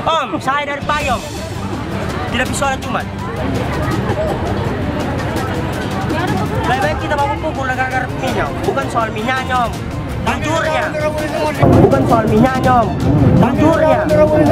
Om, saya dari Payung. Tidak bisa sholat Jumat. Lebih baik kita bangun pukul gara-gara minyak. Bukan soal minyaknya, Om. Hancurnya. Bukan soal minyaknya, Om. Hancurnya.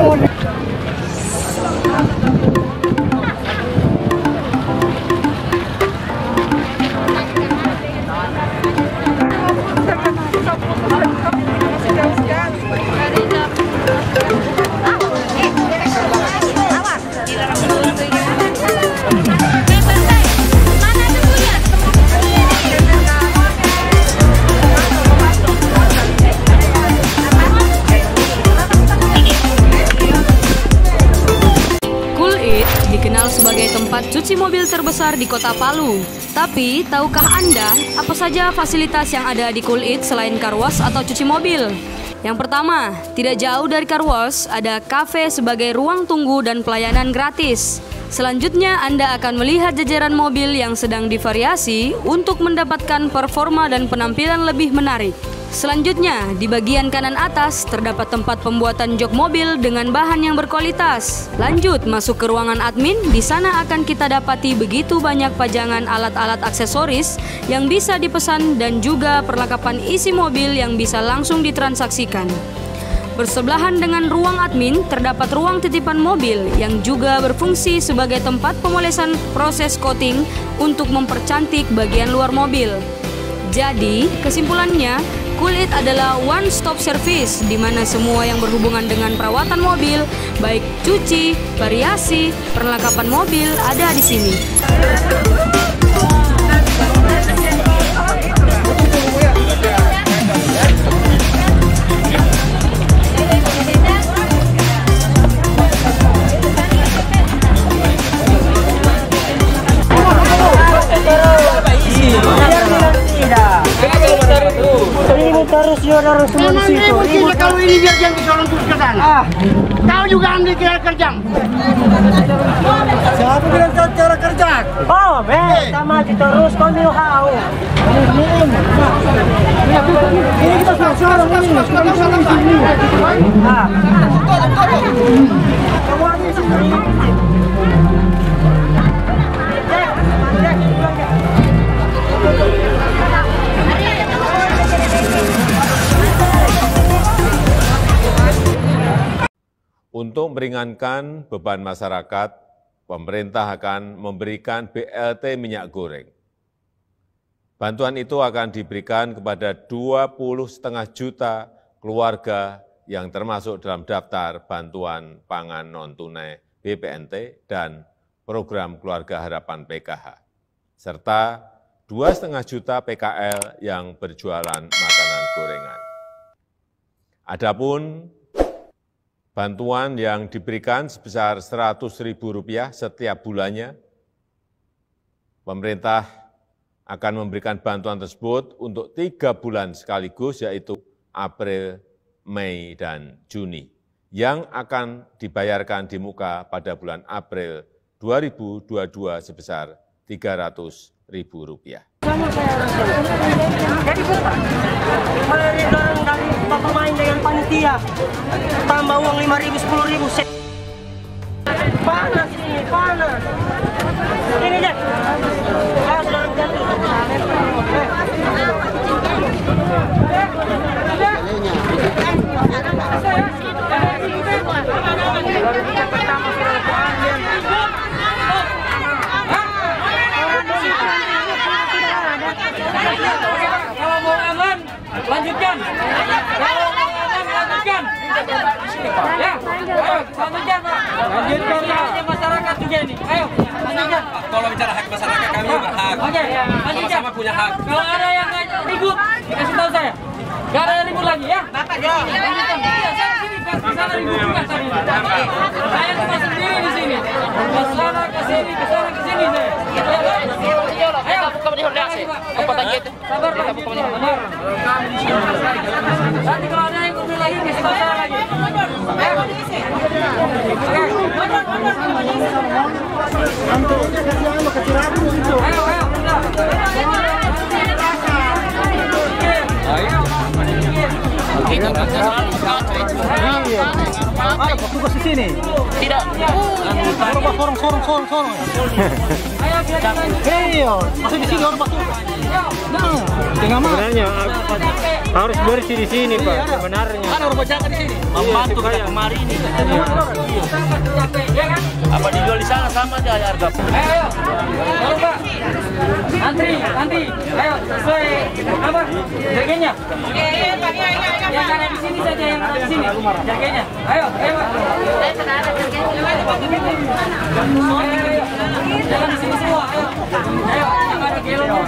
Dikenal sebagai tempat cuci mobil terbesar di kota Palu. Tapi, tahukah Anda apa saja fasilitas yang ada di Cool It selain car wash atau cuci mobil? Yang pertama, tidak jauh dari car wash, ada kafe sebagai ruang tunggu dan pelayanan gratis. Selanjutnya, Anda akan melihat jajaran mobil yang sedang divariasi untuk mendapatkan performa dan penampilan lebih menarik. Selanjutnya, di bagian kanan atas terdapat tempat pembuatan jok mobil dengan bahan yang berkualitas. Lanjut masuk ke ruangan admin, di sana akan kita dapati begitu banyak pajangan alat-alat aksesoris yang bisa dipesan dan juga perlengkapan isi mobil yang bisa langsung ditransaksikan. Bersebelahan dengan ruang admin terdapat ruang titipan mobil yang juga berfungsi sebagai tempat pemolesan proses coating untuk mempercantik bagian luar mobil. Jadi, kesimpulannya, Cool It adalah one stop service di mana semua yang berhubungan dengan perawatan mobil, baik cuci, variasi, perlengkapan mobil ada di sini. Terus semua di situ. Kalau ini biar jangan disolong terus ke sana. Kau juga ambil kerja. Siapa bilang cara kerja? Oh, kita maju terus kau mau tahu. Ini kita sekarang ini. Untuk meringankan beban masyarakat, pemerintah akan memberikan BLT minyak goreng. Bantuan itu akan diberikan kepada 20,5 juta keluarga yang termasuk dalam daftar bantuan pangan non-tunai BPNT dan program Keluarga Harapan PKH, serta 2,5 juta PKL yang berjualan makanan gorengan. Adapun bantuan yang diberikan sebesar Rp100.000 setiap bulannya, pemerintah akan memberikan bantuan tersebut untuk 3 bulan sekaligus, yaitu April, Mei, dan Juni, yang akan dibayarkan di muka pada bulan April 2022 sebesar Rp300.000. Jadi bukan, dari pemain dengan panitia, tambah uang 5.000, 10.000. Panas ini, panas. Ini deh. Kalau mau aman, lanjutkan. Kalau mau aman, lanjutkan. Ya, ayo, lanjutkan, Pak. Lanjutkan, Pak. Masyarakat juga ini. Ayo, lanjutkan. Kalau bicara hak masyarakat, kami berhak. Oke, lanjutkan. Sama punya hak. Kalau ada yang ribut, kasih tahu saya. Gak ada yang ribut lagi, ya? Bapak, lanjutkan. Iya, saya di sini. Ke sana ribut juga tadi. Saya cuma sendiri di sini. Ke sana, ke sini, ke sana, ke sini saya. Ayo, buka berdiri. Apa tadi itu? Sabar, Pak. Sabar. Nanti kalau ada yang kumpul lagi, kasih tahu saya lagi. Ada petugas di sini. Tidak. Sorong. Iya, masih di sini orang petugas. Nah, tinggal Sebenarnya harus bersih di sini, Pak. Sebenarnya. ada orang baca di sini. Membantu kayak kemarin ini. Apa dijual di sana sama aja harga. Ayo. Lalu Pak. Antri. Ayo, sesuai apa? Jaganya. Yang ada di sini saja, yang ada di sini. Jaganya. Ayo, Pak. Ayo. Jangan di sini semua. Ayo, yang ada gelongnya.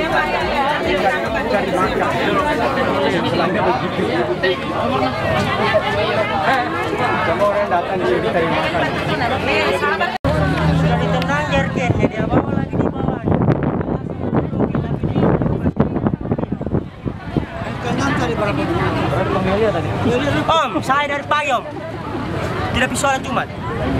Sudah ditendang jergennya, dia bawa lagi di bawah. Om, saya dari pagi Om. Tidak bisa sholat Jumat.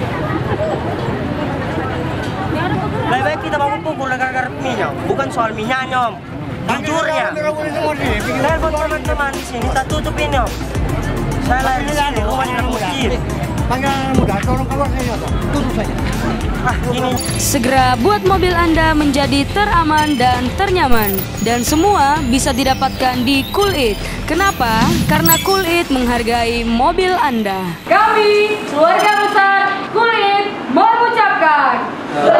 Lebih baik kita bangun pukul gara-gara minyak, bukan soal minyaknya Om. Jujurnya. Telepon teman-teman di sini, kita tutup ini Om. Saya lahir di sini, rumahnya muslim. Panggilan muda, tolong keluar saja, tutup saja. Gini. Segera buat mobil Anda menjadi teraman dan ternyaman. Dan semua bisa didapatkan di Cool It. Kenapa? Karena Cool It menghargai mobil Anda. Kami, keluarga besar Kulit, mengucapkan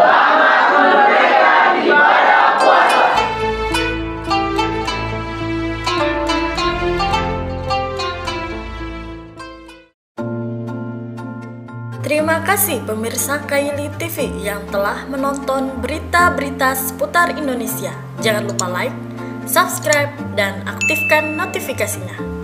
terima kasih pemirsa Kaili TV yang telah menonton berita-berita seputar Indonesia. Jangan lupa like, subscribe, dan aktifkan notifikasinya.